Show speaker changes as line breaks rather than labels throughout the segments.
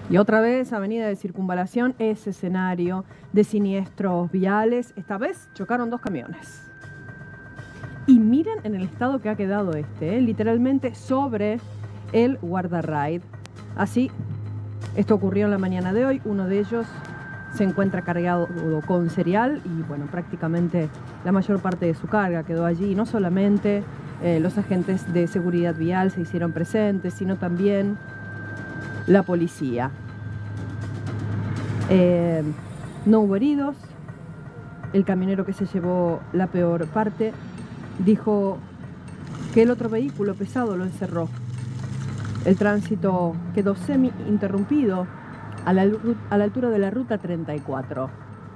Y otra vez, avenida de Circunvalación es escenario de siniestros viales. Esta vez chocaron dos camiones. Y miren en el estado que ha quedado literalmente sobre el guardarraid. Así, esto ocurrió en la mañana de hoy. Uno de ellos se encuentra cargado con cereal y bueno, prácticamente la mayor parte de su carga quedó allí. No solamente los agentes de seguridad vial se hicieron presentes, sino también la policía. No hubo heridos. El camionero que se llevó la peor parte dijo que el otro vehículo pesado lo encerró. El tránsito quedó semi-interrumpido a la altura de la ruta 34.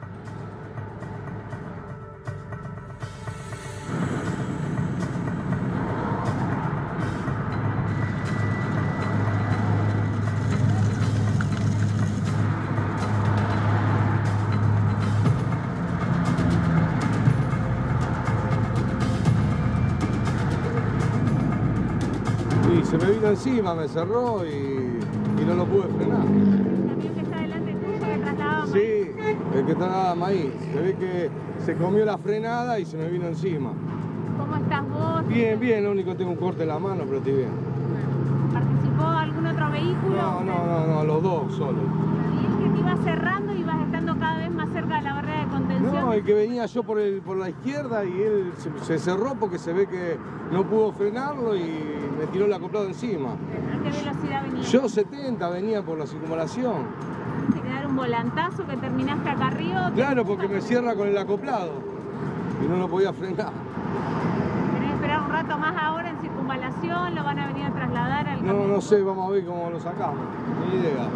Y se me vino encima, me cerró y no lo pude frenar.
¿El camión que está delante tuyo que trasladaba maíz?
Sí, el que trasladaba maíz. Se ve que se comió la frenada y se me vino encima.
¿Cómo estás vos?
Bien, bien, lo único que tengo un corte en la mano, pero estoy bien.
¿Participó algún otro vehículo?
No, los dos solos.
Y es que te ibas cerrando y ibas estando cada vez más cerca de la barrera de contención.
No, el que venía yo por la izquierda y él se cerró porque se ve que no pudo frenarlo y me tiró el acoplado encima.
¿A qué velocidad venía?
Yo 70 venía por la circunvalación.
Te que dar un volantazo que terminaste acá arriba.
Claro, porque me cierra con el acoplado y no lo podía frenar.
¿Tenés que esperar un rato más ahora en circunvalación? ¿Lo van a venir a trasladar al camión?
No sé, vamos a ver cómo lo sacamos. Ni idea.